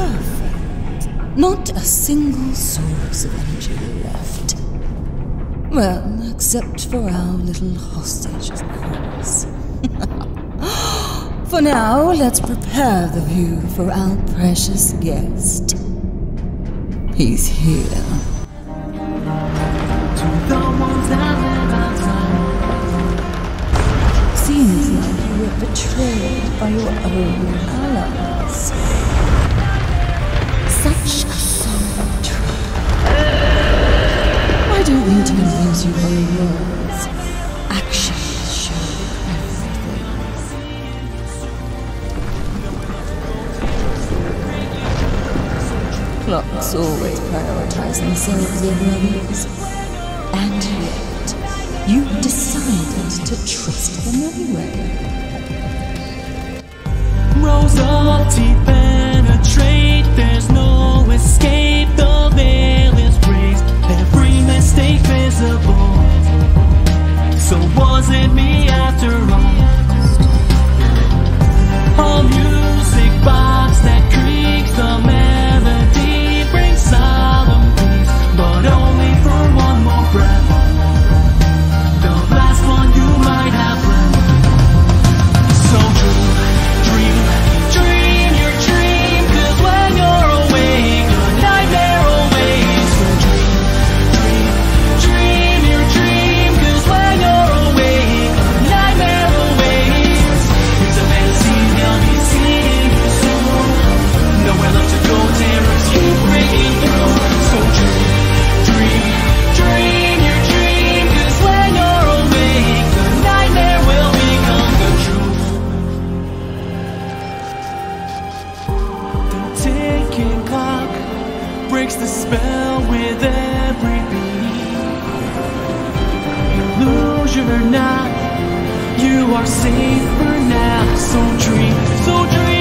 perfect. Not a single source of energy left. Well, except for our little hostage, of course. For now, let's prepare the view for our precious guest. He's here. Seems like you were betrayed by your own allies. Such a sorry trap. I don't need to convince you by words. Actions show everything. Clocks always prioritize themselves over others. And yet, you decided to trust them anyway. Rows of teeth penetrate, there's no escape. The veil is raised, every mistake visible. So was it me after all? A music box that creaks, the melody brings solemn peace, but only for one more breath. The last one you might have left. So dream your dream, 'cause when you're awake, a nightmare awaits. So dream your dream, 'cause when you're awake, a nightmare awaits. It's a fantasy, they'll be seeing you soon. Nowhere left to go, terrors keep breaking through. So dream your dream, 'cause when you're awake, the nightmare will become the truth. The ticking clock breaks the spell with every beat. You lose your knot, you are safe for now. So dream